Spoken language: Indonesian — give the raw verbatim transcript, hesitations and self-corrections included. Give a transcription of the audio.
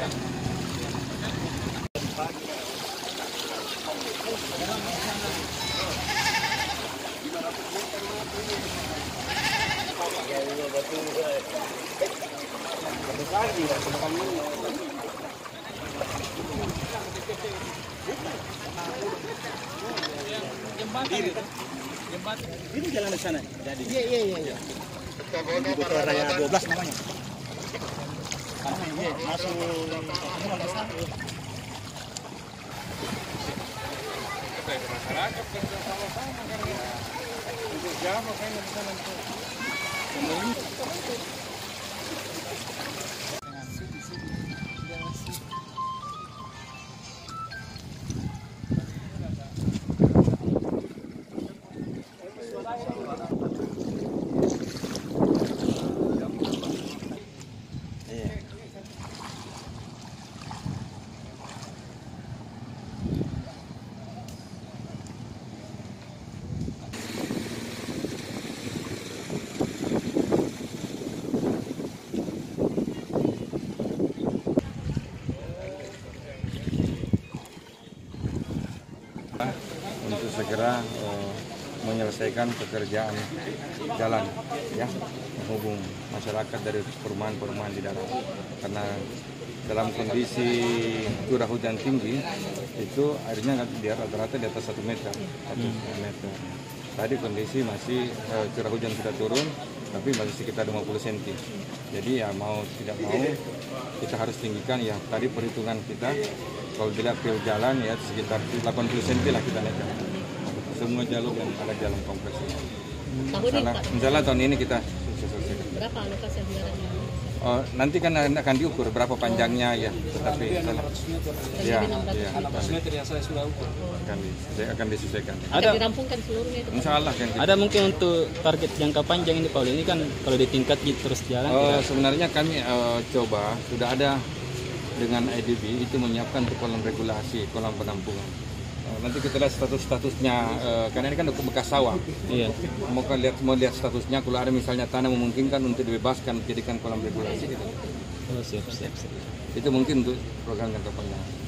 Ini jalan ke sana. Jadi. Iya iya iya. iya. Butuh Raya dua belas namanya. Karena masuk masyarakat bersama-sama karena untuk jam makanya bisa nanti. Untuk segera uh, menyelesaikan pekerjaan jalan ya menghubung masyarakat dari perumahan-perumahan di darat, karena dalam kondisi curah hujan tinggi itu airnya rata-rata di atas satu meter atau setengah meter. Tadi kondisi masih uh, curah hujan sudah turun tapi masih sekitar lima puluh sentimeter. Jadi ya mau tidak mau kita harus tinggikan ya, tadi perhitungan kita kalau dilihat pil jalan ya sekitar delapan puluh sentimeter lah kita naikkan semua jalur yang ada jalan kompleks ini. Misalnya, misalnya tahun ini kita selesaikan. Berapa alokasi anggarannya? Oh, nanti kan akan diukur berapa panjangnya ya, tetapi enam ratus meter. Ya, ya, enam ratus meter yang saya sudah ukur. Akan, di, akan disesuaikan. Ada dirampungkan seluruhnya itu. Insya Allah kan. Ada mungkin untuk target jangka panjang ini Pak, ini kan kalau ditingkat gitu terus jalan. Oh, tidak? sebenarnya kami uh, coba sudah ada dengan I D B itu menyiapkan untuk kolam regulasi, kolam penampungan. Uh, nanti kita lihat status-statusnya, uh, karena ini kan bekas sawah. Iya. Mau lihat mau lihat statusnya, kalau ada misalnya tanah memungkinkan untuk dibebaskan, jadikan kolam regulasi gitu. Oh, siap, siap, siap. Itu mungkin untuk program jangka panjang.